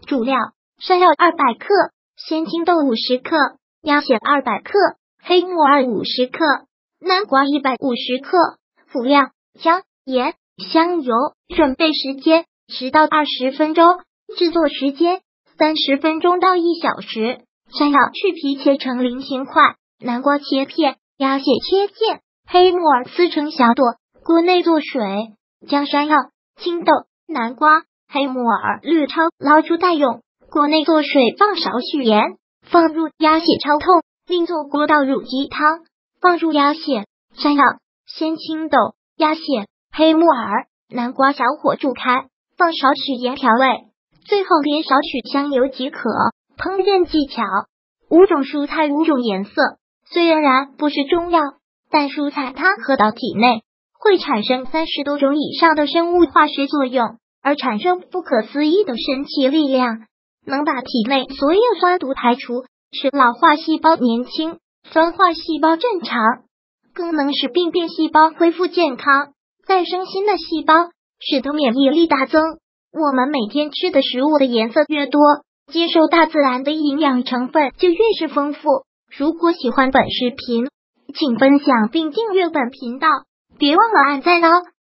主料：山药200克，鲜青豆50克，鸭血200克，黑木耳50克，南瓜150克。辅料：姜、盐、香油。准备时间10到20分钟，制作时间30分钟到1小时。山药去皮切成菱形块，南瓜切片，鸭血切片，黑木耳撕成小朵。锅内做水，将山药、青豆、南瓜、黑木耳略焯，捞出待用。锅内做水，放少许盐，放入鸭血焯透，另做锅倒入鸡汤，放入鸭血、山药、鲜青豆、鸭血、黑木耳、南瓜，小火煮开，放少许盐调味，最后淋少许香油即可。烹饪技巧：5种蔬菜5种颜色。虽然不是中药，但蔬菜它喝到体内会产生30多种以上的生物化学作用，而产生不可思议的神奇力量，能把体内所有酸毒排除，使老化细胞年轻，酸化细胞正常，更能使病变细胞恢复健康，再生新的细胞，使得免疫力大增。我们每天吃的食物的颜色越多，接受大自然的营养成分就越是丰富。如果喜欢本视频，请分享并订阅本频道，别忘了按赞哦。